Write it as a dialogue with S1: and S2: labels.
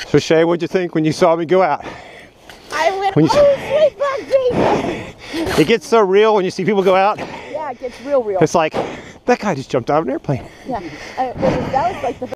S1: So Shay, what'd you think when you saw me go out?
S2: I went,
S1: When you-
S2: oh, sweet bug Jesus.
S1: It gets so real when you see people go out.
S2: Yeah, it gets real.
S1: It's like, that guy just jumped out of an airplane.
S2: Yeah, that was like the